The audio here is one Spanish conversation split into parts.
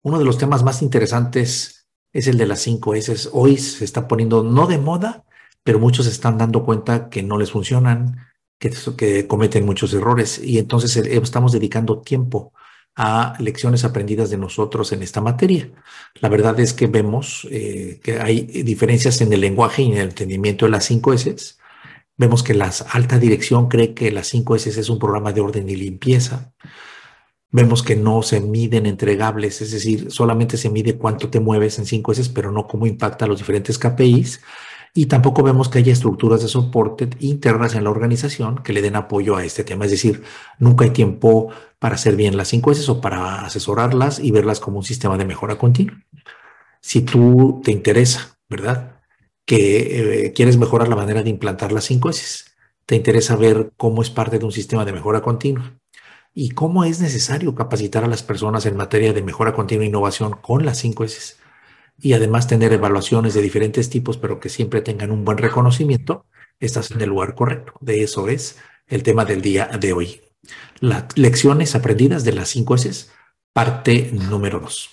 Uno de los temas más interesantes es el de las 5S. Hoy se está poniendo no de moda, pero muchos se están dando cuenta que no les funcionan, que cometen muchos errores y entonces estamos dedicando tiempo a lecciones aprendidas de nosotros en esta materia. La verdad es que vemos que hay diferencias en el lenguaje y en el entendimiento de las 5S. Vemos que la alta dirección cree que las 5S es un programa de orden y limpieza. Vemos que no se miden entregables, es decir, solamente se mide cuánto te mueves en 5S, pero no cómo impacta a los diferentes KPIs. Y tampoco vemos que haya estructuras de soporte internas en la organización que le den apoyo a este tema. Es decir, nunca hay tiempo para hacer bien las 5S o para asesorarlas y verlas como un sistema de mejora continua. Si tú te interesa, ¿verdad? Que quieres mejorar la manera de implantar las 5S, te interesa ver cómo es parte de un sistema de mejora continua y cómo es necesario capacitar a las personas en materia de mejora continua e innovación con las 5S y además tener evaluaciones de diferentes tipos, pero que siempre tengan un buen reconocimiento, estás en el lugar correcto. De eso es el tema del día de hoy. Las lecciones aprendidas de las 5S, parte número 2.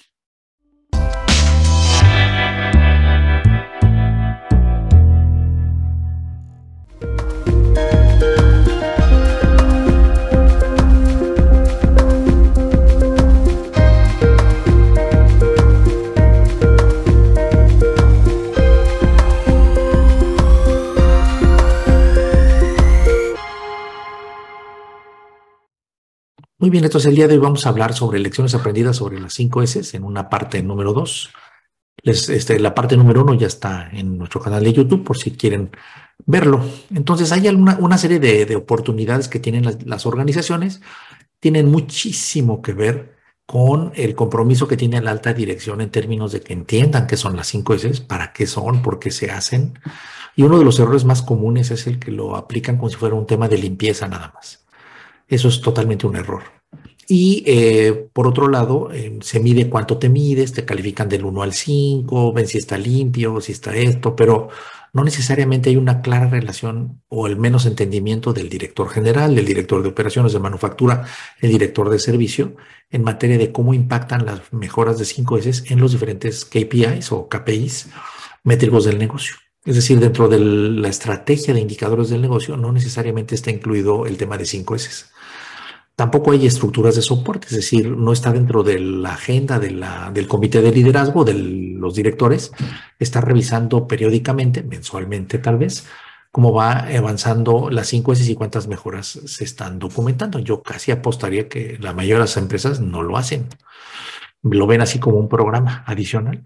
Muy bien, entonces el día de hoy vamos a hablar sobre lecciones aprendidas sobre las 5S en una parte número 2. La parte número 1 ya está en nuestro canal de YouTube por si quieren verlo. Entonces hay una serie de oportunidades que tienen las organizaciones. Tienen muchísimo que ver con el compromiso que tiene la alta dirección en términos de que entiendan qué son las 5S, para qué son, por qué se hacen. Y uno de los errores más comunes es el que lo aplican como si fuera un tema de limpieza nada más. Eso es totalmente un error. Y por otro lado, se mide cuánto te mides, te califican del 1 al 5, ven si está limpio, si está esto, pero no necesariamente hay una clara relación o el menos entendimiento del director general, del director de operaciones de manufactura, el director de servicio, en materia de cómo impactan las mejoras de 5S en los diferentes KPIs o KPIs métricos del negocio. Es decir, dentro de la estrategia de indicadores del negocio no necesariamente está incluido el tema de 5S. Tampoco hay estructuras de soporte, es decir, no está dentro de la agenda del comité de liderazgo, de los directores, está revisando periódicamente, mensualmente tal vez, cómo va avanzando las 5S y cuántas mejoras se están documentando. Yo casi apostaría que la mayoría de las empresas no lo hacen, lo ven así como un programa adicional.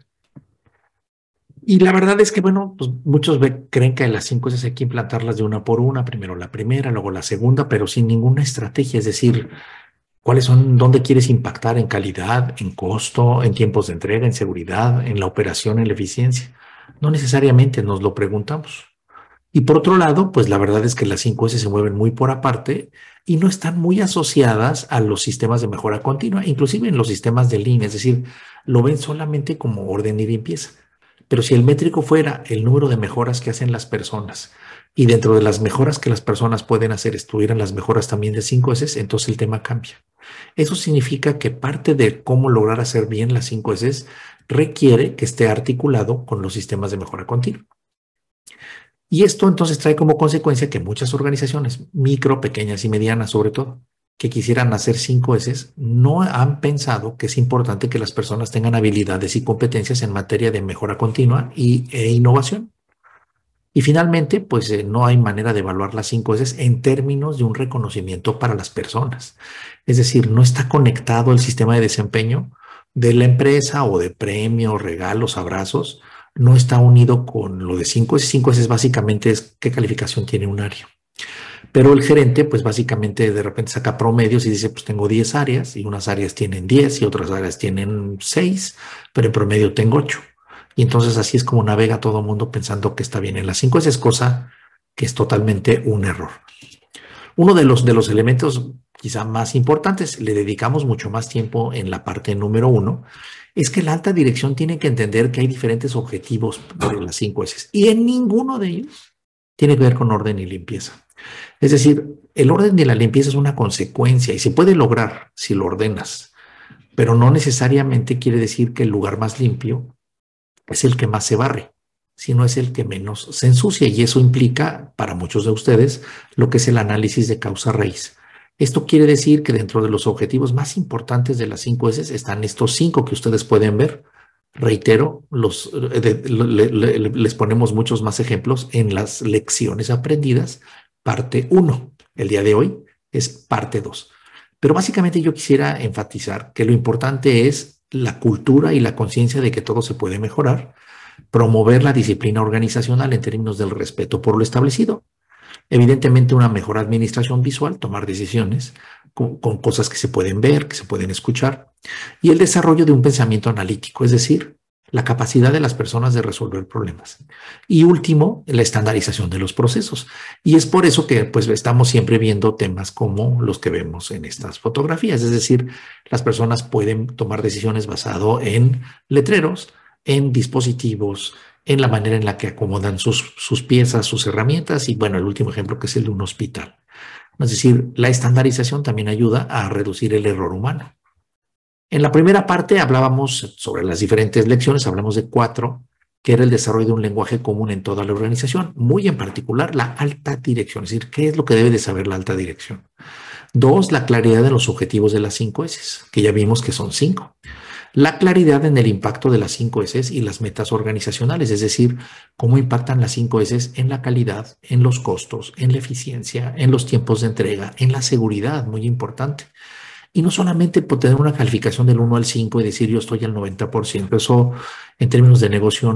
Y la verdad es que, bueno, pues muchos creen que las 5S hay que implantarlas de una por una, primero la primera, luego la segunda, pero sin ninguna estrategia, es decir, cuáles son, dónde quieres impactar en calidad, en costo, en tiempos de entrega, en seguridad, en la operación, en la eficiencia. No necesariamente nos lo preguntamos. Y por otro lado, pues la verdad es que las 5S se mueven muy por aparte y no están muy asociadas a los sistemas de mejora continua, inclusive en los sistemas de línea, es decir, lo ven solamente como orden y limpieza. Pero si el métrico fuera el número de mejoras que hacen las personas y dentro de las mejoras que las personas pueden hacer estuvieran las mejoras también de 5S, entonces el tema cambia. Eso significa que parte de cómo lograr hacer bien las 5S requiere que esté articulado con los sistemas de mejora continua. Y esto entonces trae como consecuencia que muchas organizaciones, micro, pequeñas y medianas sobre todo, que quisieran hacer 5S, no han pensado que es importante que las personas tengan habilidades y competencias en materia de mejora continua e innovación. Y finalmente, pues no hay manera de evaluar las 5S en términos de un reconocimiento para las personas. Es decir, no está conectado el sistema de desempeño de la empresa o de premios, regalos, abrazos, no está unido con lo de 5S. 5S básicamente es qué calificación tiene un área. Pero el gerente, pues básicamente de repente saca promedios y dice, pues tengo 10 áreas y unas áreas tienen 10 y otras áreas tienen 6, pero en promedio tengo 8. Y entonces así es como navega todo el mundo pensando que está bien en las 5. Esa es cosa que es totalmente un error. Uno de los elementos quizá más importantes, le dedicamos mucho más tiempo en la parte número 1, es que la alta dirección tiene que entender que hay diferentes objetivos de las 5S y en ninguno de ellos tiene que ver con orden y limpieza. Es decir, el orden y la limpieza es una consecuencia y se puede lograr si lo ordenas, pero no necesariamente quiere decir que el lugar más limpio es el que más se barre, sino es el que menos se ensucia. Y eso implica, para muchos de ustedes, lo que es el análisis de causa-raíz. Esto quiere decir que dentro de los objetivos más importantes de las 5S están estos 5 que ustedes pueden ver. Reitero, les ponemos muchos más ejemplos en las lecciones aprendidas, parte 1. El día de hoy es parte 2. Pero básicamente yo quisiera enfatizar que lo importante es la cultura y la conciencia de que todo se puede mejorar, promover la disciplina organizacional en términos del respeto por lo establecido, evidentemente una mejor administración visual, tomar decisiones con cosas que se pueden ver, que se pueden escuchar, y el desarrollo de un pensamiento analítico, es decir, la capacidad de las personas de resolver problemas. Y último, la estandarización de los procesos. Y es por eso que pues estamos siempre viendo temas como los que vemos en estas fotografías. Es decir, las personas pueden tomar decisiones basado en letreros, en dispositivos, en la manera en la que acomodan sus piezas, sus herramientas. Y bueno, el último ejemplo que es el de un hospital. Es decir, la estandarización también ayuda a reducir el error humano. En la primera parte hablábamos sobre las diferentes lecciones, hablamos de 4, que era el desarrollo de un lenguaje común en toda la organización, muy en particular la alta dirección, es decir, ¿qué es lo que debe de saber la alta dirección? 2, la claridad de los objetivos de las 5S, que ya vimos que son 5. La claridad en el impacto de las 5S y las metas organizacionales, es decir, cómo impactan las 5S en la calidad, en los costos, en la eficiencia, en los tiempos de entrega, en la seguridad, muy importante. Y no solamente por tener una calificación del 1 al 5 y decir yo estoy al 90%, eso en términos de negocio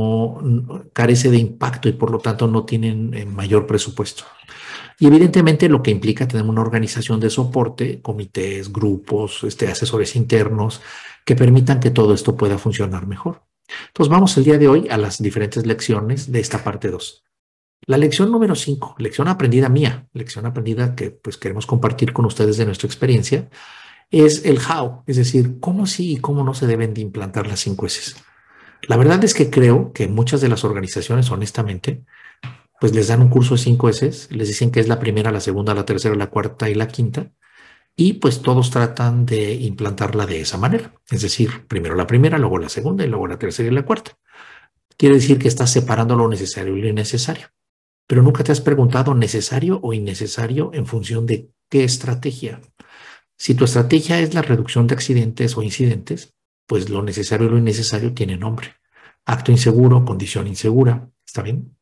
no carece de impacto y por lo tanto no tienen mayor presupuesto. Y evidentemente lo que implica tener una organización de soporte, comités, grupos, asesores internos, que permitan que todo esto pueda funcionar mejor. Entonces vamos el día de hoy a las diferentes lecciones de esta parte 2. La lección número 5, lección aprendida mía, lección aprendida que pues queremos compartir con ustedes de nuestra experiencia, es el how, es decir, cómo sí y cómo no se deben de implantar las 5S. La verdad es que creo que muchas de las organizaciones, honestamente, pues les dan un curso de 5S, les dicen que es la primera, la segunda, la tercera, la cuarta y la quinta, y pues todos tratan de implantarla de esa manera. Es decir, primero la primera, luego la segunda y luego la tercera y la cuarta. Quiere decir que estás separando lo necesario y lo innecesario. Pero nunca te has preguntado necesario o innecesario en función de qué estrategia. Si tu estrategia es la reducción de accidentes o incidentes, pues lo necesario y lo innecesario tiene nombre. Acto inseguro, condición insegura, ¿está bien?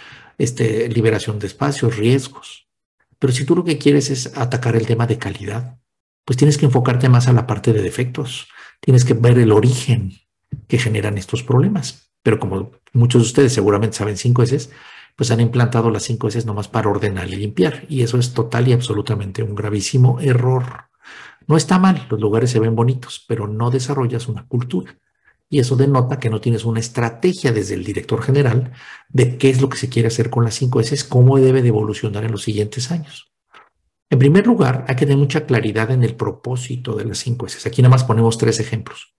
Liberación de espacios, riesgos. Pero si tú lo que quieres es atacar el tema de calidad, pues tienes que enfocarte más a la parte de defectos. Tienes que ver el origen que generan estos problemas. Pero como muchos de ustedes seguramente saben 5S, pues han implantado las 5S nomás para ordenar y limpiar. Y eso es total y absolutamente un gravísimo error. No está mal, los lugares se ven bonitos, pero no desarrollas una cultura. Y eso denota que no tienes una estrategia desde el director general de qué es lo que se quiere hacer con las 5S, cómo debe de evolucionar en los siguientes años. En primer lugar, hay que tener mucha claridad en el propósito de las 5S. Aquí nada más ponemos 3 ejemplos.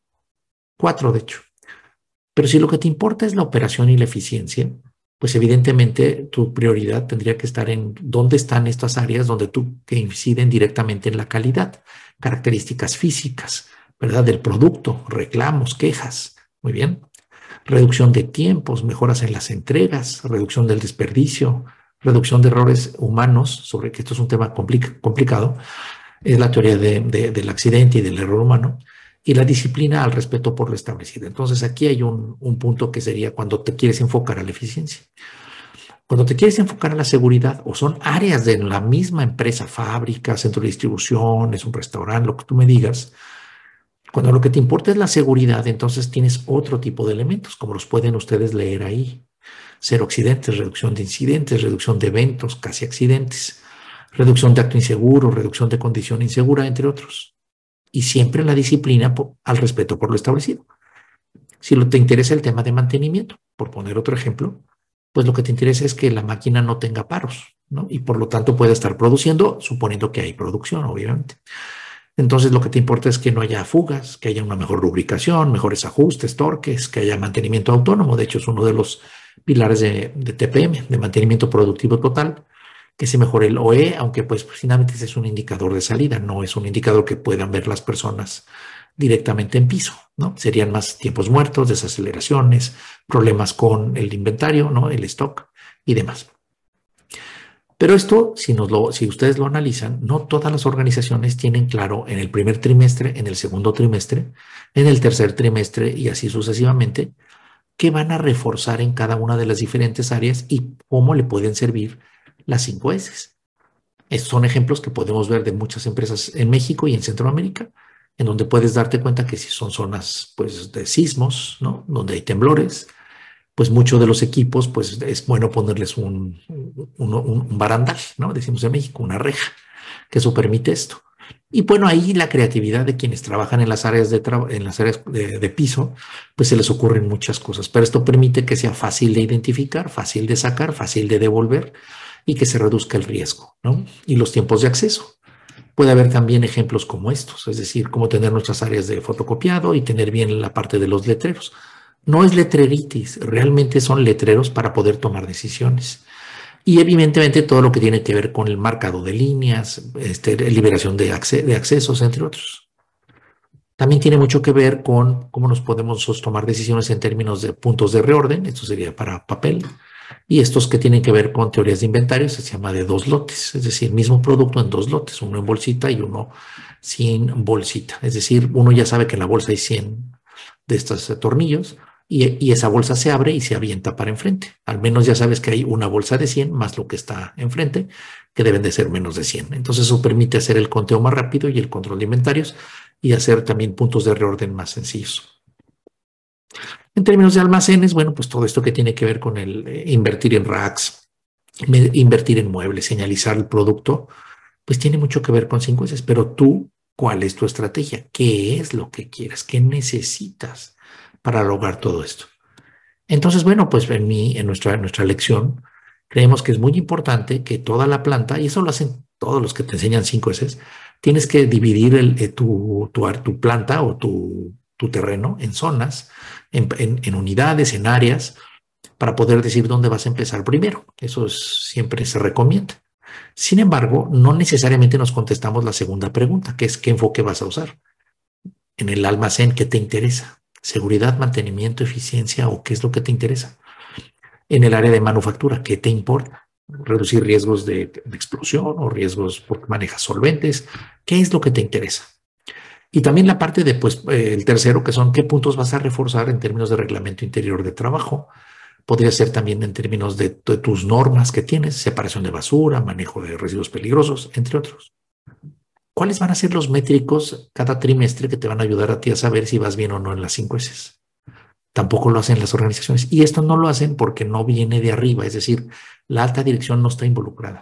4, de hecho. Pero si lo que te importa es la operación y la eficiencia, pues evidentemente tu prioridad tendría que estar en dónde están estas áreas que inciden directamente en la calidad, características físicas, ¿verdad? Del producto, reclamos, quejas. Muy bien. Reducción de tiempos, mejoras en las entregas, reducción del desperdicio, reducción de errores humanos, sobre que esto es un tema complicado, es la teoría del accidente y del error humano, y la disciplina al respeto por lo establecido. Entonces aquí hay un punto que sería cuando te quieres enfocar a la eficiencia. Cuando te quieres enfocar a la seguridad o son áreas de la misma empresa, fábrica, centro de distribución, es un restaurante, lo que tú me digas, cuando lo que te importa es la seguridad, entonces tienes otro tipo de elementos, como los pueden ustedes leer ahí. Cero accidentes, reducción de incidentes, reducción de eventos, casi accidentes, reducción de acto inseguro, reducción de condición insegura, entre otros. Y siempre la disciplina al respeto por lo establecido. Si te interesa el tema de mantenimiento, por poner otro ejemplo, pues lo que te interesa es que la máquina no tenga paros, ¿no? Y por lo tanto pueda estar produciendo, suponiendo que hay producción, obviamente. Entonces lo que te importa es que no haya fugas, que haya una mejor lubricación, mejores ajustes, torques, que haya mantenimiento autónomo. De hecho, es uno de los pilares de TPM, de mantenimiento productivo total, que se mejore el OE, aunque pues finalmente ese es un indicador de salida, no es un indicador que puedan ver las personas directamente en piso, ¿no? Serían más tiempos muertos, desaceleraciones, problemas con el inventario, ¿no? El stock y demás. Pero esto, si ustedes lo analizan, no todas las organizaciones tienen claro en el primer trimestre, en el segundo trimestre, en el tercer trimestre y así sucesivamente, qué van a reforzar en cada una de las diferentes áreas y cómo le pueden servir las 5 S. Estos son ejemplos que podemos ver de muchas empresas en México y en Centroamérica, en donde puedes darte cuenta que si son zonas pues, de sismos, ¿no? Donde hay temblores, pues muchos de los equipos, pues es bueno ponerles un barandal, ¿no? Decimos en México, una reja, que eso permite esto. Y bueno, ahí la creatividad de quienes trabajan en las áreas de piso, pues se les ocurren muchas cosas, pero esto permite que sea fácil de identificar, fácil de sacar, fácil de devolver y que se reduzca el riesgo, ¿no? Y los tiempos de acceso. Puede haber también ejemplos como estos, es decir, cómo tener nuestras áreas de fotocopiado y tener bien la parte de los letreros. No es letreritis, realmente son letreros para poder tomar decisiones. Y evidentemente todo lo que tiene que ver con el marcado de líneas, liberación de accesos, entre otros. También tiene mucho que ver con cómo nos podemos tomar decisiones en términos de puntos de reorden, esto sería para papel, y estos que tienen que ver con teorías de inventario se llama de 2 lotes, es decir, mismo producto en 2 lotes, uno en bolsita y uno sin bolsita. Es decir, uno ya sabe que en la bolsa hay 100 de estos tornillos y esa bolsa se abre y se avienta para enfrente. Al menos ya sabes que hay una bolsa de 100 más lo que está enfrente, que deben de ser menos de 100. Entonces eso permite hacer el conteo más rápido y el control de inventarios y hacer también puntos de reorden más sencillos. En términos de almacenes, bueno, pues todo esto que tiene que ver con el invertir en racks, invertir en muebles, señalizar el producto, pues tiene mucho que ver con 5S, pero tú, ¿cuál es tu estrategia? ¿Qué es lo que quieres? ¿Qué necesitas para lograr todo esto? Entonces, bueno, pues en nuestra lección, creemos que es muy importante que toda la planta, y eso lo hacen todos los que te enseñan 5S, tienes que dividir tu planta o tu terreno en zonas, en unidades, en áreas, para poder decir dónde vas a empezar primero. Eso siempre se recomienda. Sin embargo, no necesariamente nos contestamos la segunda pregunta, que es ¿qué enfoque vas a usar? En el almacén, ¿qué te interesa? ¿Seguridad, mantenimiento, eficiencia o qué es lo que te interesa? En el área de manufactura, ¿qué te importa? ¿Reducir riesgos de explosión o riesgos porque manejas solventes? ¿Qué es lo que te interesa? Y también la parte de, pues, el tercero, que son qué puntos vas a reforzar en términos de reglamento interior de trabajo. Podría ser también en términos de tus normas que tienes, separación de basura, manejo de residuos peligrosos, entre otros. ¿Cuáles van a ser los métricos cada trimestre que te van a ayudar a ti a saber si vas bien o no en las 5S? Tampoco lo hacen las organizaciones. Y esto no lo hacen porque no viene de arriba, es decir, la alta dirección no está involucrada.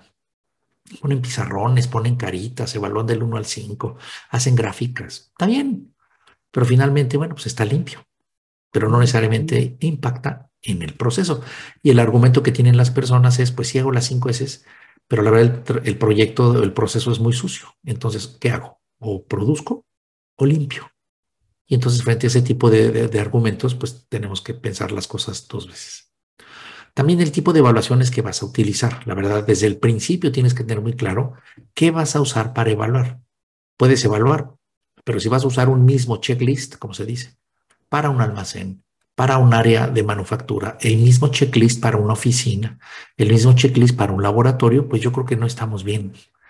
Ponen pizarrones, ponen caritas, evalúan del 1 al 5, hacen gráficas. Está bien, pero finalmente, bueno, pues está limpio, pero no necesariamente impacta en el proceso. Y el argumento que tienen las personas es, pues sí hago las 5S, pero la verdad el proyecto, el proceso es muy sucio. Entonces, ¿qué hago? O produzco o limpio. Y entonces frente a ese tipo de argumentos, pues tenemos que pensar las cosas 2 veces. También el tipo de evaluaciones que vas a utilizar. La verdad, desde el principio tienes que tener muy claro qué vas a usar para evaluar. Puedes evaluar, pero si vas a usar un mismo checklist, como se dice, para un almacén, para un área de manufactura, el mismo checklist para una oficina, el mismo checklist para un laboratorio, pues yo creo que no estamos bien.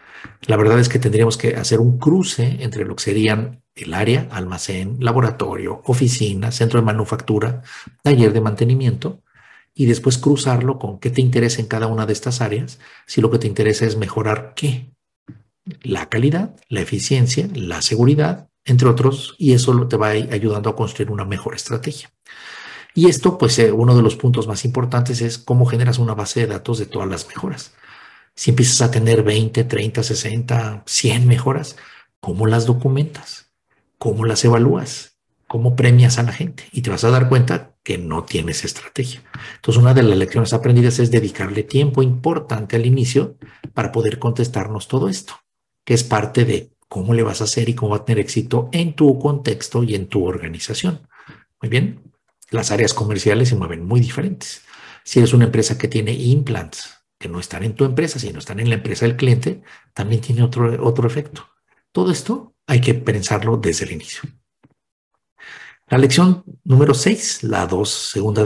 La verdad es que tendríamos que hacer un cruce entre lo que serían el área, almacén, laboratorio, oficina, centro de manufactura, taller de mantenimiento, y después cruzarlo con qué te interesa en cada una de estas áreas, si lo que te interesa es mejorar qué, la calidad, la eficiencia, la seguridad, entre otros, y eso te va ayudando a construir una mejor estrategia. Y esto, pues, uno de los puntos más importantes es cómo generas una base de datos de todas las mejoras. Si empiezas a tener 20, 30, 60, 100 mejoras, ¿cómo las documentas? ¿Cómo las evalúas? ¿Cómo premias a la gente? Y te vas a dar cuenta que no tienes estrategia. Entonces, una de las lecciones aprendidas es dedicarle tiempo importante al inicio para poder contestarnos todo esto, que es parte de cómo le vas a hacer y cómo va a tener éxito en tu contexto y en tu organización. Muy bien. Las áreas comerciales se mueven muy diferentes. Si eres una empresa que tiene implants, que no están en tu empresa, sino están en la empresa del cliente, también tiene otro efecto. Todo esto hay que pensarlo desde el inicio. La lección número 6, la 2, segunda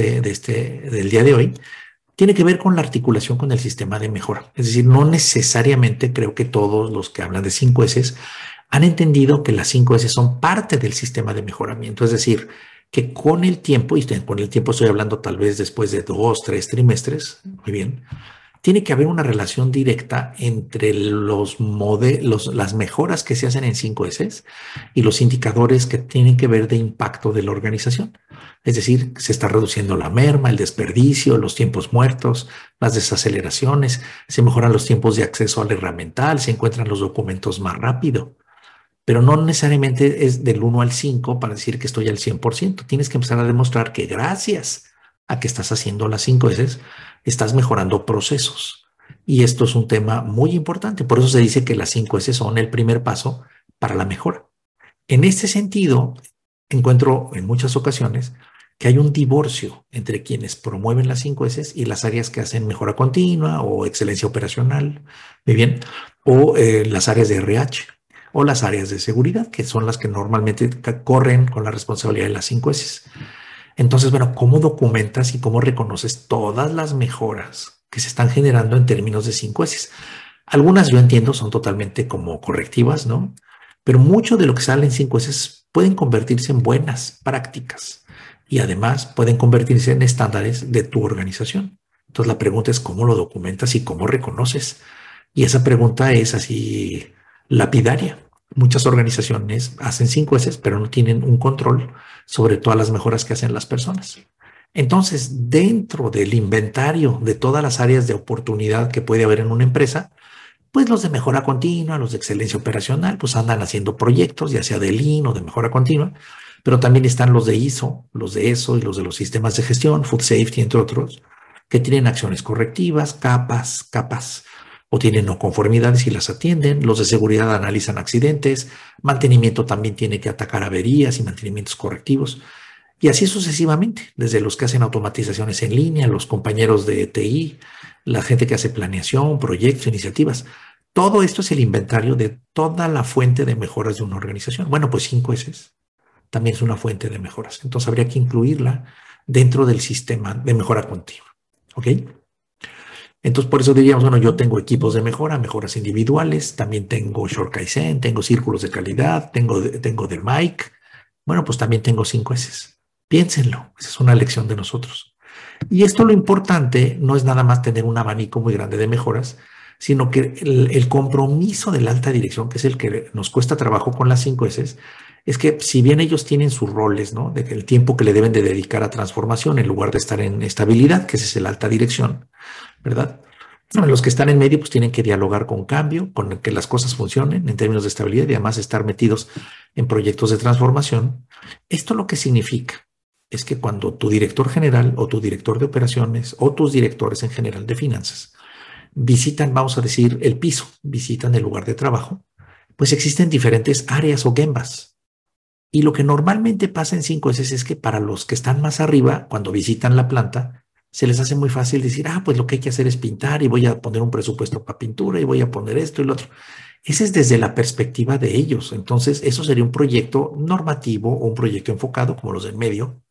del día de hoy, tiene que ver con la articulación con el sistema de mejora. Es decir, no necesariamente creo que todos los que hablan de 5S han entendido que las 5S son parte del sistema de mejoramiento. Es decir, que con el tiempo, y con el tiempo estoy hablando tal vez después de 2, 3 trimestres, muy bien, tiene que haber una relación directa entre los modelos, las mejoras que se hacen en 5S y los indicadores que tienen que ver de impacto de la organización. Es decir, se está reduciendo la merma, el desperdicio, los tiempos muertos, las desaceleraciones, se mejoran los tiempos de acceso al herramental, se encuentran los documentos más rápido. Pero no necesariamente es del 1 al 5 para decir que estoy al 100%. Tienes que empezar a demostrar que gracias a que estás haciendo las 5S, estás mejorando procesos. Y esto es un tema muy importante. Por eso se dice que las 5S son el primer paso para la mejora. En este sentido, encuentro en muchas ocasiones que hay un divorcio entre quienes promueven las 5S y las áreas que hacen mejora continua o excelencia operacional, muy bien, o las áreas de RH o las áreas de seguridad, que son las que normalmente corren con la responsabilidad de las 5S. Entonces, bueno, ¿cómo documentas y cómo reconoces todas las mejoras que se están generando en términos de 5S? Algunas yo entiendo son totalmente como correctivas, ¿no? Pero mucho de lo que sale en 5S pueden convertirse en buenas prácticas y además pueden convertirse en estándares de tu organización. Entonces la pregunta es cómo lo documentas y cómo reconoces. Y esa pregunta es así lapidaria. Muchas organizaciones hacen 5S, pero no tienen un control sobre todas las mejoras que hacen las personas. Entonces, dentro del inventario de todas las áreas de oportunidad que puede haber en una empresa, pues los de mejora continua, los de excelencia operacional, pues andan haciendo proyectos, ya sea de Lean o de mejora continua, pero también están los de ISO, los de ESO y los de los sistemas de gestión, Food Safety, entre otros, que tienen acciones correctivas, capas, o tienen no conformidades y las atienden. Los de seguridad analizan accidentes, mantenimiento también tiene que atacar averías y mantenimientos correctivos. Y así sucesivamente, desde los que hacen automatizaciones en línea, los compañeros de TI, la gente que hace planeación, proyectos, iniciativas. Todo esto es el inventario de toda la fuente de mejoras de una organización. Bueno, pues 5S también es una fuente de mejoras. Entonces habría que incluirla dentro del sistema de mejora continua. ¿Ok? Entonces por eso diríamos, bueno, yo tengo equipos de mejora, mejoras individuales, también tengo Short Kaizen, tengo círculos de calidad, tengo de Mike. Bueno, pues también tengo 5S. Piénsenlo, esa es una lección de nosotros. Y esto lo importante no es nada más tener un abanico muy grande de mejoras, sino que el compromiso de la alta dirección, que es el que nos cuesta trabajo con las 5S, es que si bien ellos tienen sus roles, ¿no? De que el tiempo que le deben de dedicar a transformación en lugar de estar en estabilidad, que ese es la alta dirección, ¿verdad? Bueno, los que están en medio pues tienen que dialogar con cambio, con que las cosas funcionen en términos de estabilidad y además estar metidos en proyectos de transformación. Esto lo que significa es que cuando tu director general o tu director de operaciones o tus directores en general de finanzas visitan, vamos a decir, el piso, visitan el lugar de trabajo, pues existen diferentes áreas o gembas. Y lo que normalmente pasa en 5S es que para los que están más arriba, cuando visitan la planta, se les hace muy fácil decir, pues lo que hay que hacer es pintar y voy a poner un presupuesto para pintura y voy a poner esto y lo otro. Ese es desde la perspectiva de ellos. Entonces, eso sería un proyecto normativo o un proyecto enfocado como los del medio,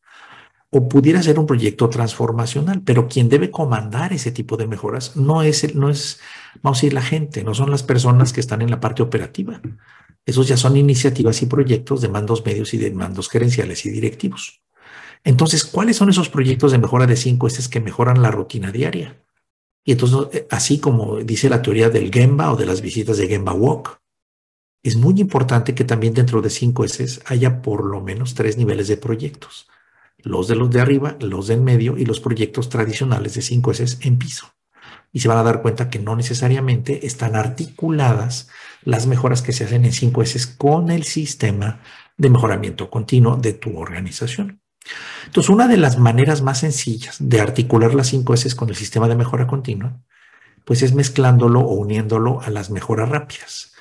o pudiera ser un proyecto transformacional, pero quien debe comandar ese tipo de mejoras no es, vamos a decir, la gente, no son las personas que están en la parte operativa. Esos ya son iniciativas y proyectos de mandos medios y de mandos gerenciales y directivos. Entonces, ¿cuáles son esos proyectos de mejora de 5S que mejoran la rutina diaria? Y entonces, así como dice la teoría del Gemba o de las visitas de Gemba Walk, es muy importante que también dentro de 5S haya por lo menos 3 niveles de proyectos. Los de arriba, los de en medio y los proyectos tradicionales de 5S en piso. Y se van a dar cuenta que no necesariamente están articuladas las mejoras que se hacen en 5S con el sistema de mejoramiento continuo de tu organización. Entonces, una de las maneras más sencillas de articular las 5S con el sistema de mejora continua, pues es mezclándolo o uniéndolo a las mejoras rápidas.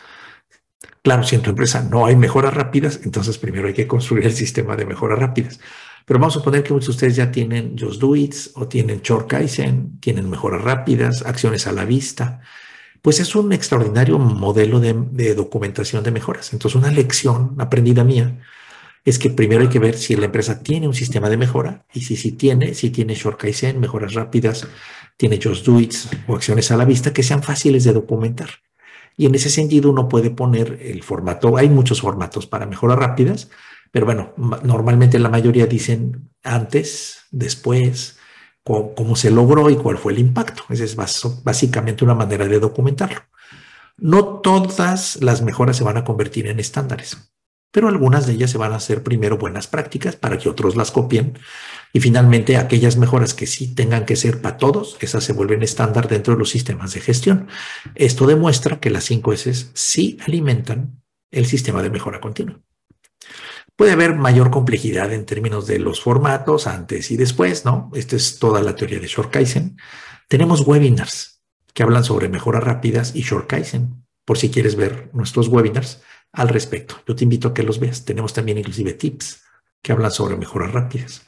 Claro, si en tu empresa no hay mejoras rápidas, entonces primero hay que construir el sistema de mejoras rápidas. Pero vamos a suponer que muchos de ustedes ya tienen Just Do It o tienen Short Kaizen, tienen mejoras rápidas, acciones a la vista. Pues es un extraordinario modelo de documentación de mejoras. Entonces, una lección aprendida mía es que primero hay que ver si la empresa tiene un sistema de mejora y si tiene Short Kaizen, mejoras rápidas, tiene Just Do It o acciones a la vista que sean fáciles de documentar. Y en ese sentido uno puede poner el formato, hay muchos formatos para mejoras rápidas, pero bueno, normalmente la mayoría dicen antes, después, cómo se logró y cuál fue el impacto. Esa es básicamente una manera de documentarlo. No todas las mejoras se van a convertir en estándares, pero algunas de ellas se van a hacer primero buenas prácticas para que otros las copien y finalmente aquellas mejoras que sí tengan que ser para todos, esas se vuelven estándar dentro de los sistemas de gestión. Esto demuestra que las 5 S sí alimentan el sistema de mejora continua. Puede haber mayor complejidad en términos de los formatos antes y después, ¿no? Esta es toda la teoría de Short Kaizen. Tenemos webinars que hablan sobre mejoras rápidas y Short Kaizen, por si quieres ver nuestros webinars al respecto. Yo te invito a que los veas. Tenemos también inclusive tips que hablan sobre mejoras rápidas.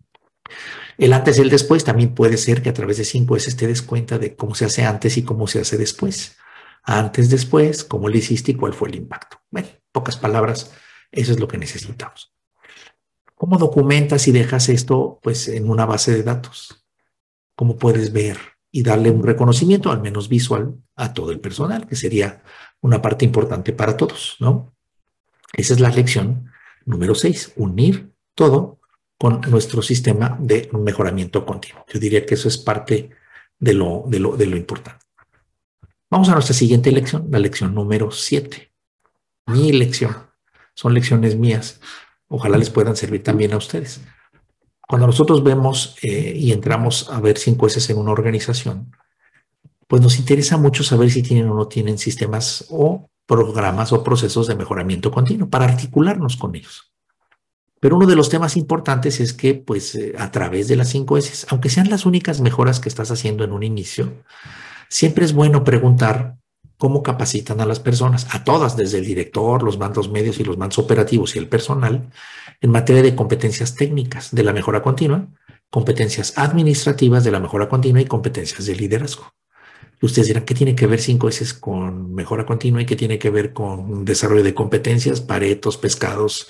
El antes y el después también puede ser que a través de 5 S te des cuenta de cómo se hace antes y cómo se hace después. Antes, después, cómo le hiciste y cuál fue el impacto. Bueno, pocas palabras, eso es lo que necesitamos. ¿Cómo documentas y dejas esto pues en una base de datos? ¿Cómo puedes ver y darle un reconocimiento, al menos visual, a todo el personal, que sería una parte importante para todos, ¿no? Esa es la lección número 6, unir todo con nuestro sistema de mejoramiento continuo. Yo diría que eso es parte de lo importante. Vamos a nuestra siguiente lección, la lección número 7. Mi lección. Son lecciones mías. Ojalá les puedan servir también a ustedes. Cuando nosotros vemos y entramos a ver 5 S en una organización, pues nos interesa mucho saber si tienen o no tienen sistemas o programas o procesos de mejoramiento continuo para articularnos con ellos. Pero uno de los temas importantes es que, pues, a través de las 5 S, aunque sean las únicas mejoras que estás haciendo en un inicio, siempre es bueno preguntar cómo capacitan a las personas, a todas, desde el director, los mandos medios y los mandos operativos y el personal, en materia de competencias técnicas de la mejora continua, competencias administrativas de la mejora continua y competencias de liderazgo. Y ustedes dirán, ¿qué tiene que ver 5 S con mejora continua y qué tiene que ver con desarrollo de competencias, paretos, pescados,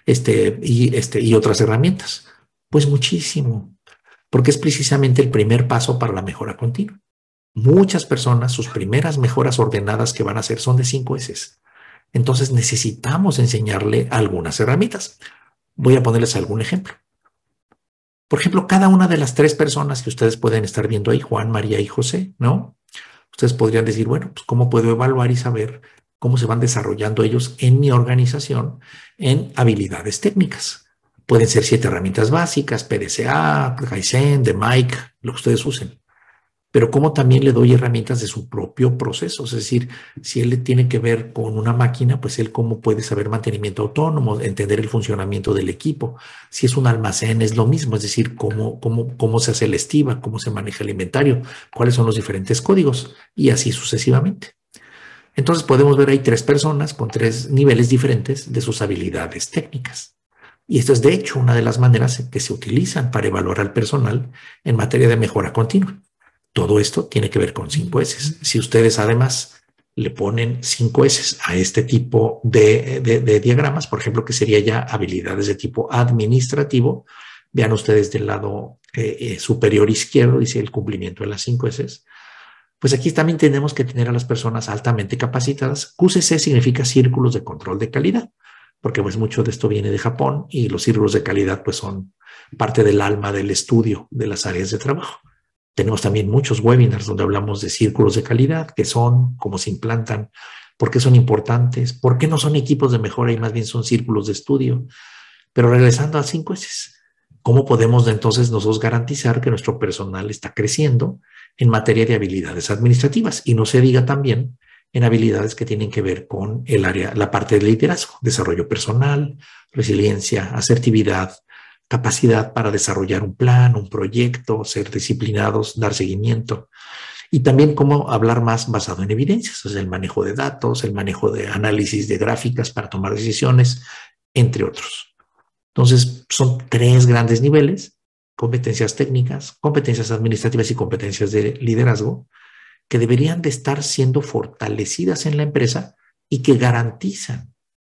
y otras herramientas? Pues muchísimo, porque es precisamente el primer paso para la mejora continua. Muchas personas, sus primeras mejoras ordenadas que van a hacer son de 5 S. Entonces necesitamos enseñarle algunas herramientas. Voy a ponerles algún ejemplo. Por ejemplo, cada una de las 3 personas que ustedes pueden estar viendo ahí, Juan, María y José, ¿no? Ustedes podrían decir, bueno, pues ¿cómo puedo evaluar y saber cómo se van desarrollando ellos en mi organización en habilidades técnicas? Pueden ser 7 herramientas básicas, PDCA, Kaizen, DMAIC, lo que ustedes usen. Pero cómo también le doy herramientas de su propio proceso. Es decir, si él tiene que ver con una máquina, pues él cómo puede saber mantenimiento autónomo, entender el funcionamiento del equipo. Si es un almacén, es lo mismo. Es decir, cómo se hace el estiva, cómo se maneja el inventario, cuáles son los diferentes códigos y así sucesivamente. Entonces podemos ver ahí 3 personas con 3 niveles diferentes de sus habilidades técnicas. Y esto es de hecho una de las maneras que se utilizan para evaluar al personal en materia de mejora continua. Todo esto tiene que ver con 5 S. Si ustedes además le ponen 5 S a este tipo de diagramas, por ejemplo, que sería ya habilidades de tipo administrativo, vean ustedes del lado superior izquierdo, dice el cumplimiento de las 5 S. Pues aquí también tenemos que tener a las personas altamente capacitadas. QCC significa círculos de control de calidad, porque pues mucho de esto viene de Japón y los círculos de calidad pues son parte del alma del estudio de las áreas de trabajo. Tenemos también muchos webinars donde hablamos de círculos de calidad, qué son, cómo se implantan, por qué son importantes, por qué no son equipos de mejora y más bien son círculos de estudio. Pero regresando a 5 S, ¿cómo podemos entonces nosotros garantizar que nuestro personal está creciendo en materia de habilidades administrativas? Y no se diga también en habilidades que tienen que ver con el área, la parte de liderazgo, desarrollo personal, resiliencia, asertividad, capacidad para desarrollar un plan, un proyecto, ser disciplinados, dar seguimiento. Y también cómo hablar más basado en evidencias, o sea, el manejo de datos, el manejo de análisis de gráficas para tomar decisiones, entre otros. Entonces, son 3 grandes niveles: competencias técnicas, competencias administrativas y competencias de liderazgo, que deberían de estar siendo fortalecidas en la empresa y que garantizan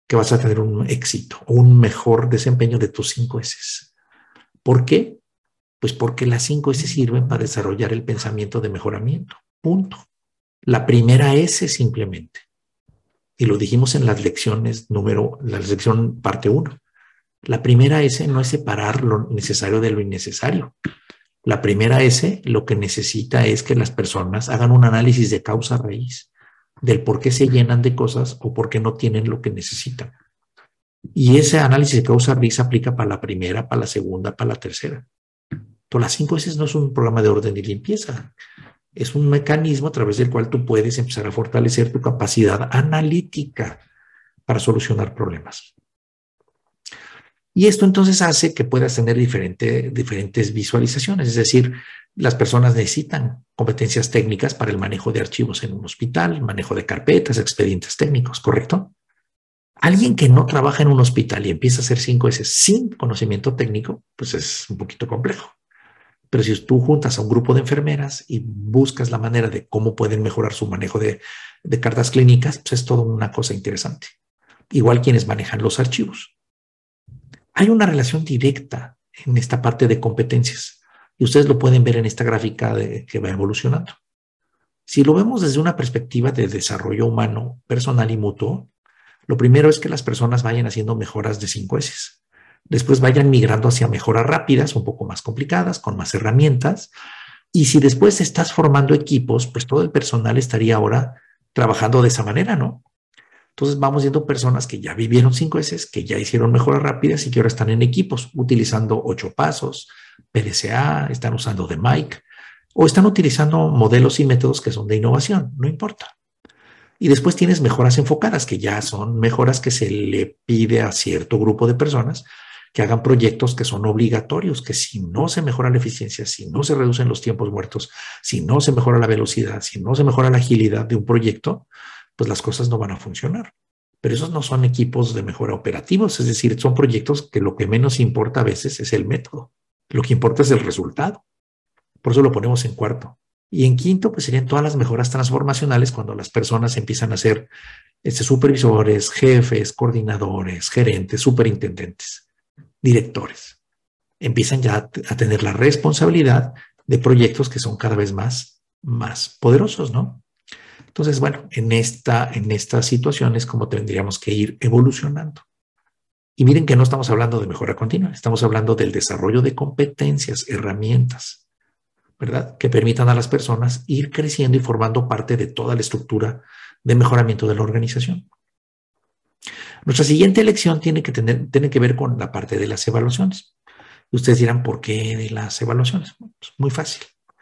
que vas a tener un éxito o un mejor desempeño de tus 5 S. ¿Por qué? Pues porque las 5 S sirven para desarrollar el pensamiento de mejoramiento. Punto. La primera S simplemente. Y lo dijimos en las lecciones la lección parte 1. La primera S no es separar lo necesario de lo innecesario. La primera S lo que necesita es que las personas hagan un análisis de causa raíz, del por qué se llenan de cosas o por qué no tienen lo que necesitan. Y ese análisis de causa raíz aplica para la primera, para la segunda, para la tercera. Entonces, las 5S no es un programa de orden y limpieza. Es un mecanismo a través del cual tú puedes empezar a fortalecer tu capacidad analítica para solucionar problemas. Y esto entonces hace que puedas tener diferentes visualizaciones. Es decir, las personas necesitan competencias técnicas para el manejo de archivos en un hospital, manejo de carpetas, expedientes técnicos, ¿correcto? Alguien que no trabaja en un hospital y empieza a hacer 5S sin conocimiento técnico, pues es un poquito complejo. Pero si tú juntas a un grupo de enfermeras y buscas la manera de cómo pueden mejorar su manejo de cartas clínicas, pues es todo una cosa interesante. Igual quienes manejan los archivos. Hay una relación directa en esta parte de competencias y ustedes lo pueden ver en esta gráfica que va evolucionando. Si lo vemos desde una perspectiva de desarrollo humano, personal y mutuo, lo primero es que las personas vayan haciendo mejoras de 5S. Después vayan migrando hacia mejoras rápidas, un poco más complicadas, con más herramientas. Y si después estás formando equipos, pues todo el personal estaría ahora trabajando de esa manera, ¿no? Entonces vamos viendo personas que ya vivieron 5S, que ya hicieron mejoras rápidas y que ahora están en equipos utilizando 8 pasos, PDCA, están usando DMAIC o están utilizando modelos y métodos que son de innovación, no importa. Y después tienes mejoras enfocadas, que ya son mejoras que se le pide a cierto grupo de personas que hagan proyectos que son obligatorios, que si no se mejora la eficiencia, si no se reducen los tiempos muertos, si no se mejora la velocidad, si no se mejora la agilidad de un proyecto, pues las cosas no van a funcionar. Pero esos no son equipos de mejora operativos, es decir, son proyectos que lo que menos importa a veces es el método. Lo que importa es el resultado. Por eso lo ponemos en cuarto. Y en quinto, pues serían todas las mejoras transformacionales cuando las personas empiezan a ser supervisores, jefes, coordinadores, gerentes, superintendentes, directores. Empiezan ya a tener la responsabilidad de proyectos que son cada vez más poderosos, ¿no? Entonces, bueno, en esta situación es como tendríamos que ir evolucionando. Y miren que no estamos hablando de mejora continua, estamos hablando del desarrollo de competencias, herramientas, ¿verdad? Que permitan a las personas ir creciendo y formando parte de toda la estructura de mejoramiento de la organización. Nuestra siguiente lección tiene que ver con la parte de las evaluaciones. Y ustedes dirán, ¿por qué de las evaluaciones? Pues muy fácil.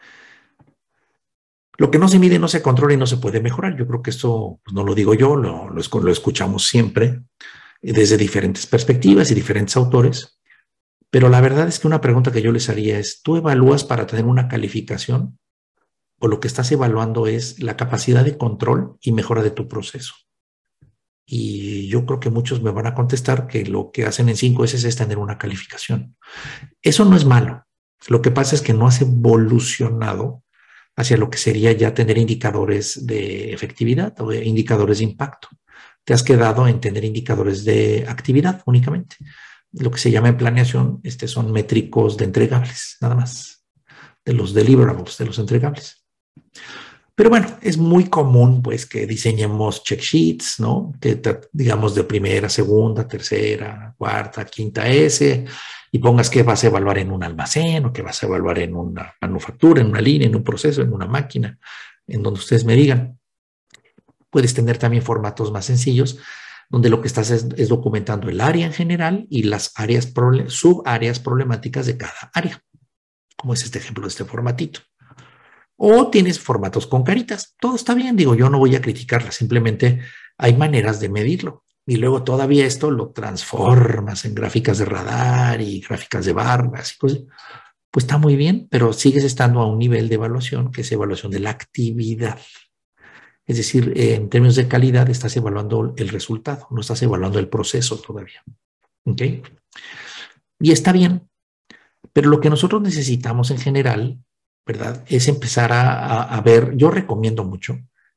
Lo que no se mide no se controla y no se puede mejorar. Yo creo que esto pues, no lo digo yo, lo escuchamos siempre desde diferentes perspectivas y diferentes autores. Pero la verdad es que una pregunta que yo les haría es, ¿tú evalúas para tener una calificación? ¿O lo que estás evaluando es la capacidad de control y mejora de tu proceso? Y yo creo que muchos me van a contestar que lo que hacen en 5S es tener una calificación. Eso no es malo. Lo que pasa es que no has evolucionado hacia lo que sería ya tener indicadores de efectividad o de indicadores de impacto. Te has quedado en tener indicadores de actividad únicamente. Lo que se llama en planeación, son métricos de entregables, nada más, de los deliverables, de los entregables. Pero bueno, es muy común pues que diseñemos check sheets, ¿no? Digamos de primera, segunda, tercera, cuarta, quinta S, y pongas qué vas a evaluar en un almacén o qué vas a evaluar en una manufactura, en una línea, en un proceso, en una máquina, en donde ustedes me digan. Puedes tener también formatos más sencillos, donde lo que estás es documentando el área en general y las subáreas problemáticas de cada área, como es este ejemplo de este formatito. O tienes formatos con caritas. Todo está bien, digo, yo no voy a criticarla, simplemente hay maneras de medirlo. Y luego todavía esto lo transformas en gráficas de radar y gráficas de barras y cosas. Pues está muy bien, pero sigues estando a un nivel de evaluación que es evaluación de la actividad. Es decir, en términos de calidad estás evaluando el resultado, no estás evaluando el proceso todavía. ¿Ok? Y está bien, pero lo que nosotros necesitamos en general, ¿verdad? Es empezar a ver, yo recomiendo mucho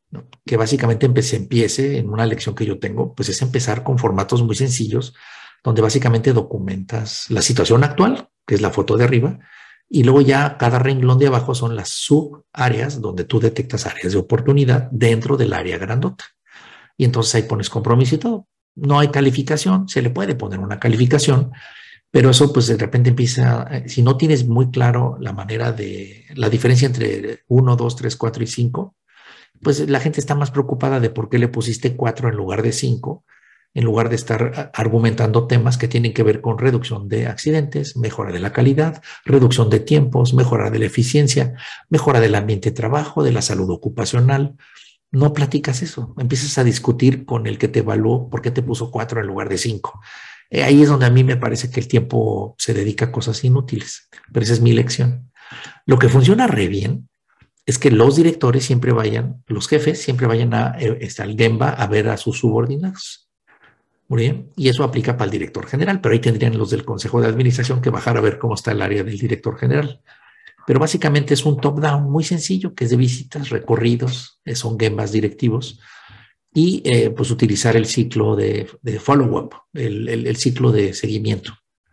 ¿no? Que básicamente empiece en una lección que yo tengo, pues es empezar con formatos muy sencillos, donde básicamente documentas la situación actual, que es la foto de arriba, y luego ya cada renglón de abajo son las subáreas donde tú detectas áreas de oportunidad dentro del área grandota. Y entonces ahí pones compromiso y todo. No hay calificación, se le puede poner una calificación, pero eso pues de repente empieza, si no tienes muy claro la manera de, la diferencia entre 1, 2, 3, 4 y 5, pues la gente está más preocupada de por qué le pusiste 4 en lugar de 5, en lugar de estar argumentando temas que tienen que ver con reducción de accidentes, mejora de la calidad, reducción de tiempos, mejora de la eficiencia, mejora del ambiente de trabajo, de la salud ocupacional. No platicas eso, empiezas a discutir con el que te evaluó por qué te puso 4 en lugar de 5. Ahí es donde a mí me parece que el tiempo se dedica a cosas inútiles, pero esa es mi lección. Lo que funciona re bien es que los directores siempre vayan, los jefes siempre vayan al Gemba a ver a sus subordinados. Muy bien, y eso aplica para el director general, pero ahí tendrían los del Consejo de Administración que bajar a ver cómo está el área del director general. Pero básicamente es un top-down muy sencillo, que es de visitas, recorridos, son Gembas directivos, y pues utilizar el ciclo de follow-up, el ciclo de seguimiento.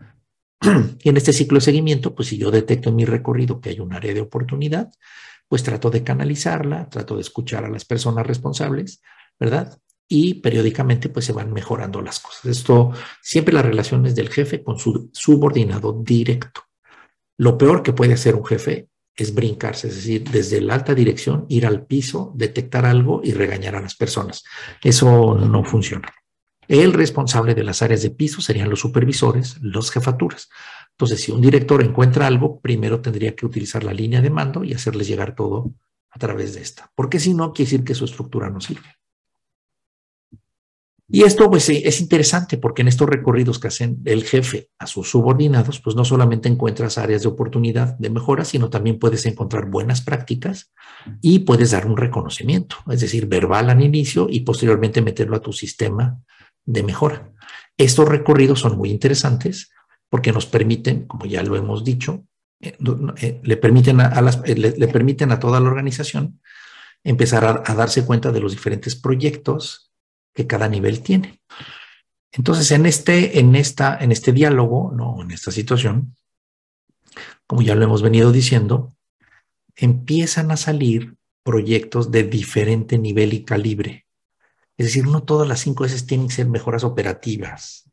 Y en este ciclo de seguimiento, pues si yo detecto en mi recorrido que hay un área de oportunidad, pues trato de canalizarla, trato de escuchar a las personas responsables, ¿verdad? Y periódicamente pues se van mejorando las cosas. Esto, siempre las relaciones del jefe con su subordinado directo. Lo peor que puede hacer un jefe es brincarse, es decir, desde la alta dirección, ir al piso, detectar algo y regañar a las personas. Eso no funciona. El responsable de las áreas de piso serían los supervisores, las jefaturas. Entonces, si un director encuentra algo, primero tendría que utilizar la línea de mando y hacerles llegar todo a través de esta. Porque si no, quiere decir que su estructura no sirve. Y esto pues es interesante porque en estos recorridos que hacen el jefe a sus subordinados, pues no solamente encuentras áreas de oportunidad de mejora, sino también puedes encontrar buenas prácticas y puedes dar un reconocimiento, es decir, verbal al inicio y posteriormente meterlo a tu sistema de mejora. Estos recorridos son muy interesantes porque nos permiten, como ya lo hemos dicho, le permiten le permiten a toda la organización empezar a darse cuenta de los diferentes proyectos que cada nivel tiene. Entonces, en este diálogo, ¿no? En esta situación, como ya lo hemos venido diciendo, empiezan a salir proyectos de diferente nivel y calibre. Es decir, no todas las 5 S tienen que ser mejoras operativas.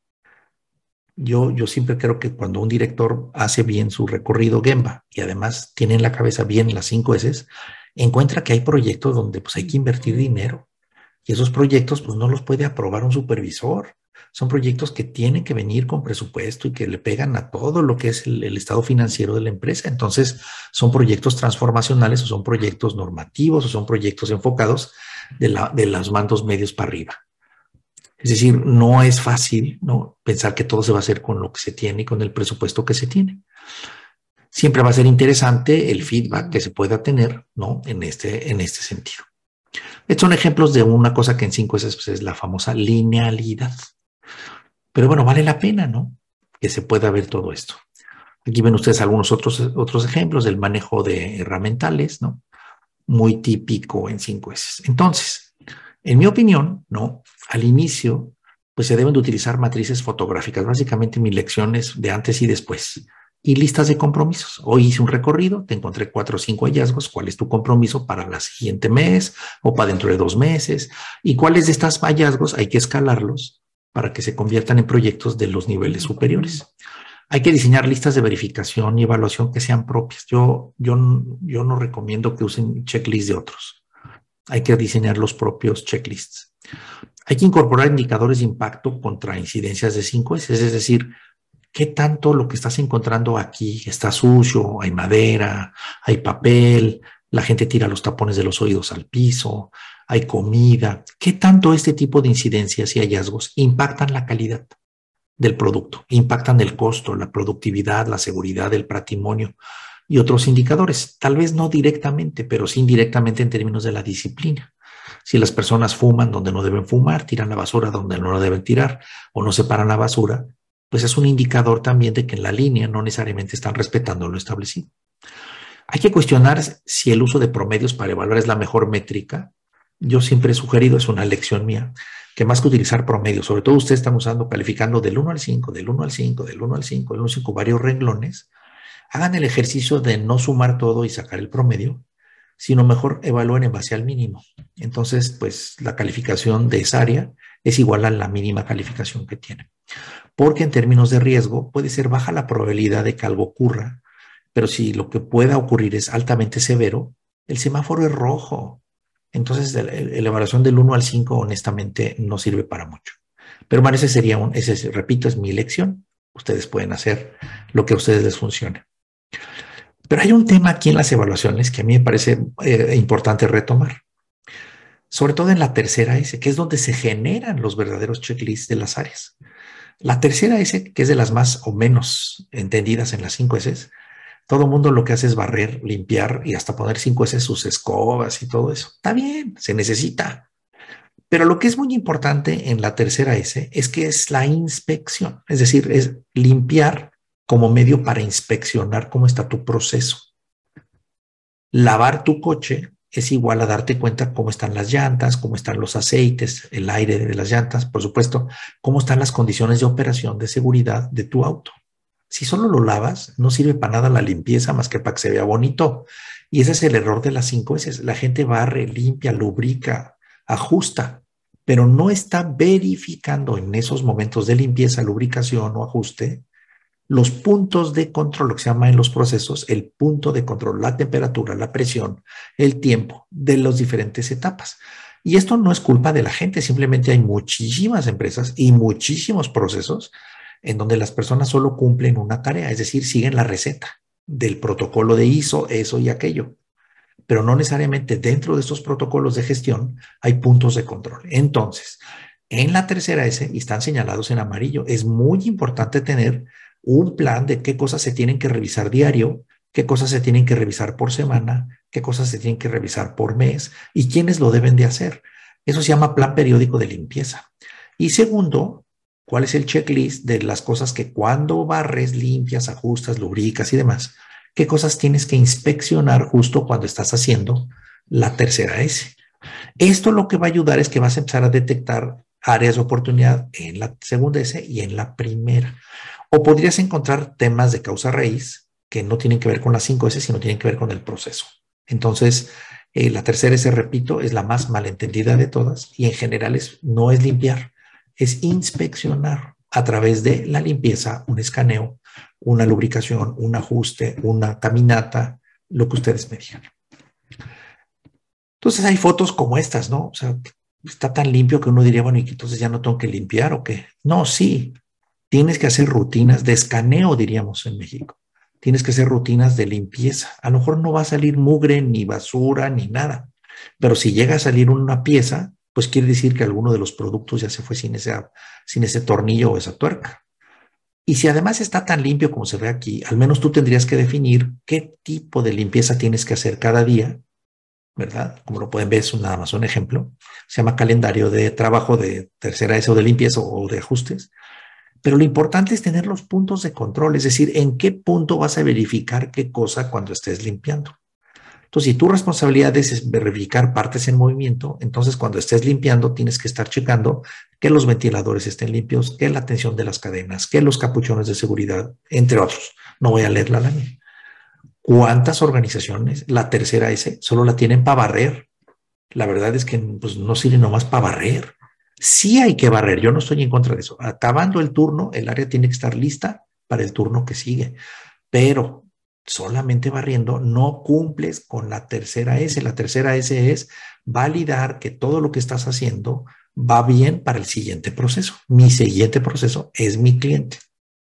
Yo siempre creo que cuando un director hace bien su recorrido Gemba y además tiene en la cabeza bien las 5 S, encuentra que hay proyectos donde pues, hay que invertir dinero. Y esos proyectos pues no los puede aprobar un supervisor. Son proyectos que tienen que venir con presupuesto y que le pegan a todo lo que es el estado financiero de la empresa. Entonces son proyectos transformacionales o son proyectos normativos o son proyectos enfocados de los mandos medios para arriba. Es decir, no es fácil, ¿no?, pensar que todo se va a hacer con lo que se tiene y con el presupuesto que se tiene. Siempre va a ser interesante el feedback que se pueda tener, ¿no?, en este sentido. Estos son ejemplos de una cosa que en 5S pues, es la famosa linealidad. Pero bueno, vale la pena, ¿no?, que se pueda ver todo esto. Aquí ven ustedes algunos otros ejemplos del manejo de herramientales, ¿no?, muy típico en 5S. Entonces, en mi opinión, ¿no?, al inicio, pues se deben de utilizar matrices fotográficas. Básicamente mis lecciones de antes y después. Y listas de compromisos. Hoy hice un recorrido, te encontré 4 o 5 hallazgos. ¿Cuál es tu compromiso para el siguiente mes o para dentro de 2 meses? ¿Y cuáles de estos hallazgos hay que escalarlos para que se conviertan en proyectos de los niveles superiores? Hay que diseñar listas de verificación y evaluación que sean propias. Yo no recomiendo que usen checklists de otros. Hay que diseñar los propios checklists. Hay que incorporar indicadores de impacto contra incidencias de 5S, es decir, ¿qué tanto lo que estás encontrando aquí está sucio? Hay madera, hay papel, la gente tira los tapones de los oídos al piso, hay comida. ¿Qué tanto este tipo de incidencias y hallazgos impactan la calidad del producto? Impactan el costo, la productividad, la seguridad, el patrimonio y otros indicadores. Tal vez no directamente, pero sí indirectamente en términos de la disciplina. Si las personas fuman donde no deben fumar, tiran la basura donde no la deben tirar o no separan la basura, pues es un indicador también de que en la línea no necesariamente están respetando lo establecido. Hay que cuestionar si el uso de promedios para evaluar es la mejor métrica. yo siempre he sugerido, es una lección mía, que más que utilizar promedio, sobre todo ustedes están usando, calificando del 1 al 5, del 1 al 5, del 1 al 5, del 1 al 5, varios renglones, hagan el ejercicio de no sumar todo y sacar el promedio, sino mejor evalúen en base al mínimo. Entonces, pues la calificación de esa área es igual a la mínima calificación que tiene. Porque en términos de riesgo puede ser baja la probabilidad de que algo ocurra, pero si lo que pueda ocurrir es altamente severo, el semáforo es rojo. Entonces, la evaluación del 1 al 5 honestamente no sirve para mucho. Pero bueno, ese sería repito, es mi lección. Ustedes pueden hacer lo que a ustedes les funcione. Pero hay un tema aquí en las evaluaciones que a mí me parece importante retomar. Sobre todo en la tercera S, que es donde se generan los verdaderos checklists de las áreas. La tercera S, que es de las más o menos entendidas en las 5 S, todo el mundo lo que hace es barrer, limpiar y hasta poner 5 S sus escobas y todo eso. Está bien, se necesita. Pero lo que es muy importante en la tercera S es que es la inspección, es decir, es limpiar como medio para inspeccionar cómo está tu proceso. Lavar tu coche es igual a darte cuenta cómo están las llantas, cómo están los aceites, el aire de las llantas, por supuesto, cómo están las condiciones de operación de seguridad de tu auto. Si solo lo lavas, no sirve para nada la limpieza más que para que se vea bonito. Y ese es el error de las 5 S. La gente barre, limpia, lubrica, ajusta, pero no está verificando en esos momentos de limpieza, lubricación o ajuste los puntos de control, lo que se llama en los procesos, el punto de control, la temperatura, la presión, el tiempo de las diferentes etapas. Y esto no es culpa de la gente, simplemente hay muchísimas empresas y muchísimos procesos en donde las personas solo cumplen una tarea, es decir, siguen la receta del protocolo de ISO, eso y aquello. Pero no necesariamente dentro de estos protocolos de gestión hay puntos de control. Entonces, en la tercera S, y están señalados en amarillo, es muy importante tener un plan de qué cosas se tienen que revisar diario, qué cosas se tienen que revisar por semana, qué cosas se tienen que revisar por mes y quiénes lo deben de hacer. Eso se llama plan periódico de limpieza. Y segundo, ¿cuál es el checklist de las cosas que cuando barres, limpias, ajustas, lubricas y demás, qué cosas tienes que inspeccionar justo cuando estás haciendo la tercera S? Esto lo que va a ayudar es que vas a empezar a detectar áreas de oportunidad en la segunda S y en la primera. O podrías encontrar temas de causa raíz que no tienen que ver con las 5 S, sino tienen que ver con el proceso. Entonces, la tercera S, repito, es la más malentendida de todas y en general no es limpiar, es inspeccionar a través de la limpieza, un escaneo, una lubricación, un ajuste, una caminata, lo que ustedes me digan. Entonces hay fotos como estas, ¿no? O sea, está tan limpio que uno diría, bueno, ¿y entonces ya no tengo que limpiar o qué? No, sí. Tienes que hacer rutinas de escaneo, diríamos en México. Tienes que hacer rutinas de limpieza. A lo mejor no va a salir mugre, ni basura, ni nada. Pero si llega a salir una pieza, pues quiere decir que alguno de los productos ya se fue sin ese tornillo o esa tuerca. Y si además está tan limpio como se ve aquí, al menos tú tendrías que definir qué tipo de limpieza tienes que hacer cada día, ¿verdad? Como lo pueden ver, es nada más un ejemplo. Se llama calendario de trabajo de tercera S o de limpieza o de ajustes. Pero lo importante es tener los puntos de control, es decir, en qué punto vas a verificar qué cosa cuando estés limpiando. Entonces, si tu responsabilidad es verificar partes en movimiento, entonces cuando estés limpiando tienes que estar checando que los ventiladores estén limpios, que la tensión de las cadenas, que los capuchones de seguridad, entre otros. No voy a leer la lámina. ¿Cuántas organizaciones, la tercera S, solo la tienen para barrer? La verdad es que pues, no sirve nomás para barrer. Sí hay que barrer, yo no estoy en contra de eso. Acabando el turno, el área tiene que estar lista para el turno que sigue. Pero solamente barriendo no cumples con la tercera S. La tercera S es validar que todo lo que estás haciendo va bien para el siguiente proceso. Mi siguiente proceso es mi cliente.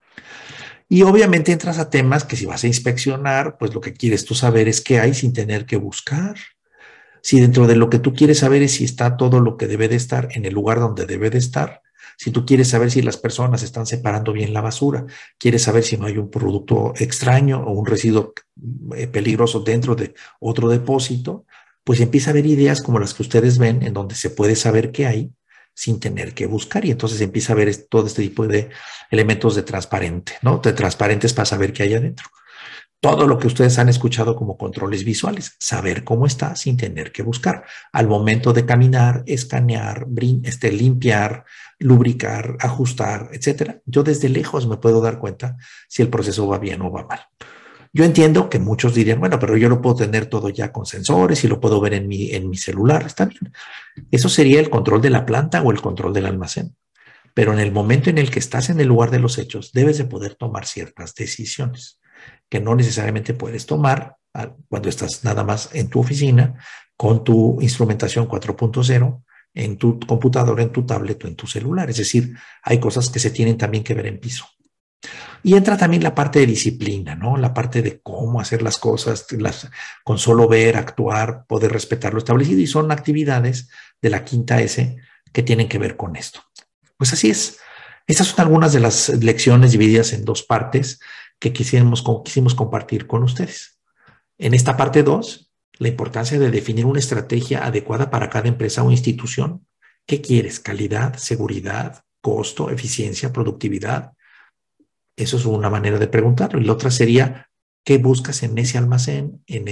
Y obviamente entras a temas que si vas a inspeccionar, pues lo que quieres tú saber es qué hay sin tener que buscar. Si dentro de lo que tú quieres saber es si está todo lo que debe de estar en el lugar donde debe de estar, si tú quieres saber si las personas están separando bien la basura, quieres saber si no hay un producto extraño o un residuo peligroso dentro de otro depósito, pues empieza a haber ideas como las que ustedes ven en donde se puede saber qué hay sin tener que buscar y entonces empieza a ver todo este tipo de elementos de transparente, ¿no? De transparentes para saber qué hay adentro. todo lo que ustedes han escuchado como controles visuales, saber cómo está sin tener que buscar. Al momento de caminar, escanear, limpiar, lubricar, ajustar, etcétera, yo desde lejos me puedo dar cuenta si el proceso va bien o va mal. Yo entiendo que muchos dirían, bueno, pero yo lo puedo tener todo ya con sensores y lo puedo ver en mi celular, está bien. Eso sería el control de la planta o el control del almacén. Pero en el momento en el que estás en el lugar de los hechos, debes de poder tomar ciertas decisiones que no necesariamente puedes tomar cuando estás nada más en tu oficina con tu instrumentación 4.0, en tu computadora, en tu tablet o en tu celular. Es decir, hay cosas que se tienen también que ver en piso. Y entra también la parte de disciplina, ¿no? La parte de cómo hacer las cosas, con solo ver, actuar, poder respetar lo establecido. Y son actividades de la quinta S que tienen que ver con esto. Pues así es. Estas son algunas de las lecciones divididas en dos partes que quisimos compartir con ustedes. En esta parte 2, la importancia de definir una estrategia adecuada para cada empresa o institución. ¿Qué quieres? ¿Calidad, seguridad, costo, eficiencia, productividad? Eso es una manera de preguntarlo. Y la otra sería, ¿qué buscas en ese almacén, en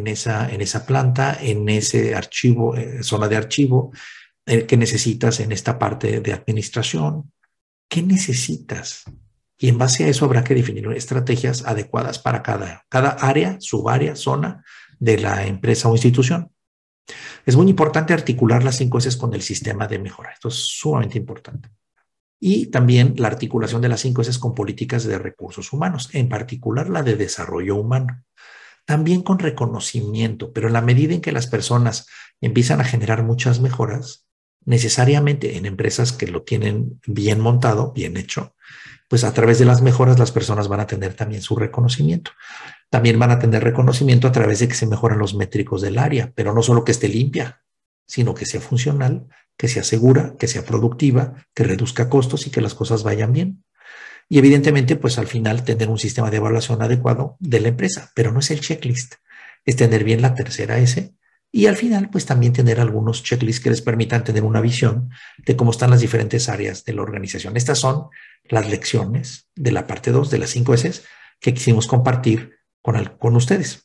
esa planta, en ese archivo, zona de archivo? ¿Qué necesitas en esta parte de administración? ¿Qué necesitas? Y en base a eso habrá que definir estrategias adecuadas para cada área, subárea, zona de la empresa o institución. Es muy importante articular las 5 S con el sistema de mejora. Esto es sumamente importante. Y también la articulación de las 5 S con políticas de recursos humanos, en particular la de desarrollo humano. También con reconocimiento, pero en la medida en que las personas empiezan a generar muchas mejoras, necesariamente en empresas que lo tienen bien montado, bien hecho, pues a través de las mejoras las personas van a tener también su reconocimiento. También van a tener reconocimiento a través de que se mejoran los métricos del área, pero no solo que esté limpia, sino que sea funcional, que sea segura, que sea productiva, que reduzca costos y que las cosas vayan bien. Y evidentemente, pues al final tener un sistema de evaluación adecuado de la empresa, pero no es el checklist, es tener bien la tercera S y al final, pues también tener algunos checklists que les permitan tener una visión de cómo están las diferentes áreas de la organización. Estas son las lecciones de la parte 2 de las 5 S que quisimos compartir con ustedes.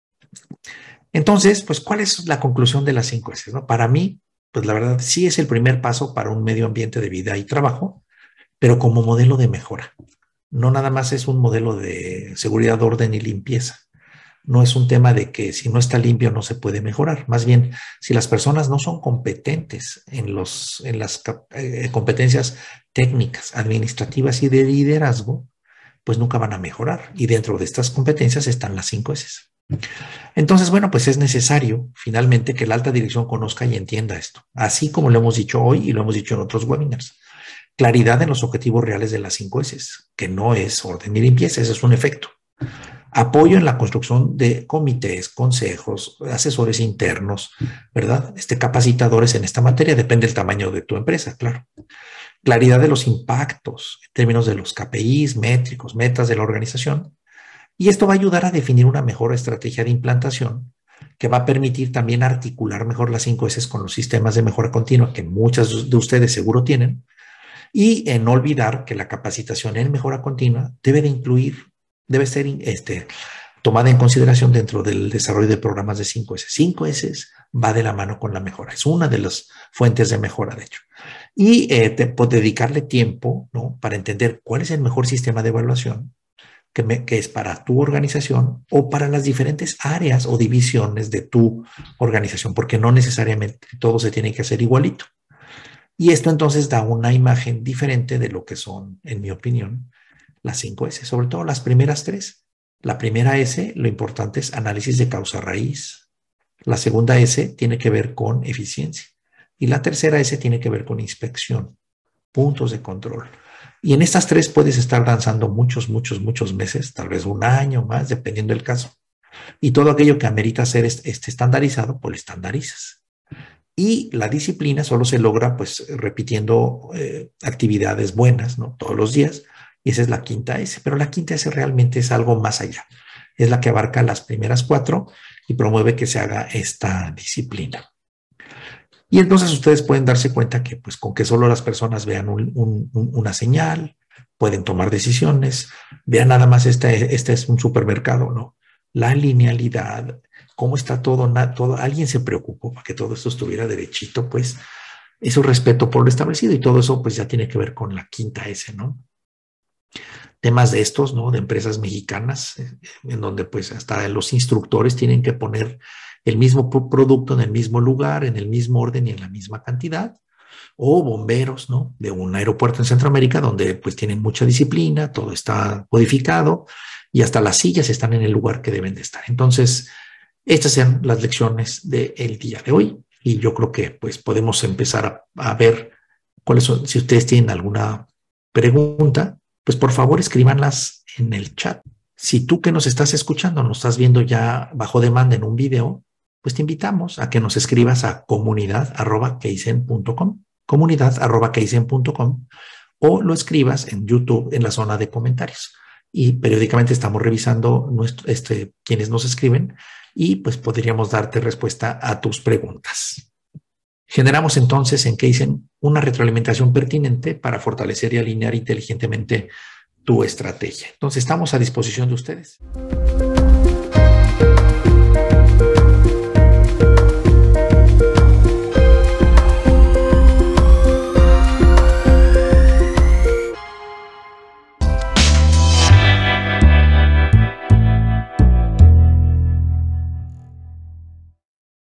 Entonces, pues, ¿cuál es la conclusión de las 5 S? ¿No? Para mí, pues la verdad, sí es el primer paso para un medio ambiente de vida y trabajo, pero como modelo de mejora. No nada más es un modelo de seguridad, orden y limpieza. No es un tema de que si no está limpio no se puede mejorar. Más bien, si las personas no son competentes en las competencias técnicas, administrativas y de liderazgo, pues nunca van a mejorar. Y dentro de estas competencias están las 5 S. Entonces, bueno, pues es necesario finalmente que la alta dirección conozca y entienda esto, así como lo hemos dicho hoy y lo hemos dicho en otros webinars. Claridad en los objetivos reales de las 5 S, que no es orden y limpieza, ese es un efecto. Apoyo en la construcción de comités, consejos, asesores internos, ¿verdad? Capacitadores en esta materia, depende del tamaño de tu empresa, claro. Claridad de los impactos en términos de los KPIs, métricos, metas de la organización. Y esto va a ayudar a definir una mejor estrategia de implantación que va a permitir también articular mejor las 5 S con los sistemas de mejora continua que muchas de ustedes seguro tienen. Y en no olvidar que la capacitación en mejora continua debe ser tomada en consideración dentro del desarrollo de programas de 5 S. 5 S va de la mano con la mejora. Es una de las fuentes de mejora, de hecho. Y dedicarle tiempo, ¿no?, para entender cuál es el mejor sistema de evaluación que es para tu organización o para las diferentes áreas o divisiones de tu organización, porque no necesariamente todo se tiene que hacer igualito. Y esto entonces da una imagen diferente de lo que son, en mi opinión, las 5 S, sobre todo las primeras 3. La primera S, lo importante es análisis de causa raíz. La segunda S tiene que ver con eficiencia. Y la tercera S tiene que ver con inspección, puntos de control. Y en estas 3 puedes estar danzando muchos meses, tal vez un año más, dependiendo del caso. Y todo aquello que amerita ser estandarizado, pues lo estandarizas. Y la disciplina solo se logra pues repitiendo actividades buenas, ¿no?, todos los días. Y esa es la quinta S. Pero la quinta S realmente es algo más allá. Es la que abarca las primeras 4 y promueve que se haga esta disciplina. Y entonces ustedes pueden darse cuenta que pues con que solo las personas vean una señal, pueden tomar decisiones. Vean nada más, este es un supermercado, ¿no? La linealidad, cómo está todo, todo, alguien se preocupó para que todo esto estuviera derechito, pues eso respeto por lo establecido y todo eso pues ya tiene que ver con la quinta S, ¿no? Temas de estos, ¿no? De empresas mexicanas, en donde pues hasta los instructores tienen que poner el mismo producto en el mismo lugar, en el mismo orden y en la misma cantidad, o bomberos, ¿no? De un aeropuerto en Centroamérica donde pues tienen mucha disciplina, todo está codificado y hasta las sillas están en el lugar que deben de estar. Entonces, estas sean las lecciones del día de hoy y yo creo que pues podemos empezar a ver cuáles son, si ustedes tienen alguna pregunta, pues por favor escríbanlas en el chat. Si tú que nos estás escuchando, nos estás viendo ya bajo demanda en un video, pues te invitamos a que nos escribas a comunidad@kaizen.com, comunidad@kaizen.com, o lo escribas en YouTube en la zona de comentarios. Y periódicamente estamos revisando quienes nos escriben y pues podríamos darte respuesta a tus preguntas. Generamos entonces en Kaizen una retroalimentación pertinente para fortalecer y alinear inteligentemente tu estrategia. Entonces estamos a disposición de ustedes.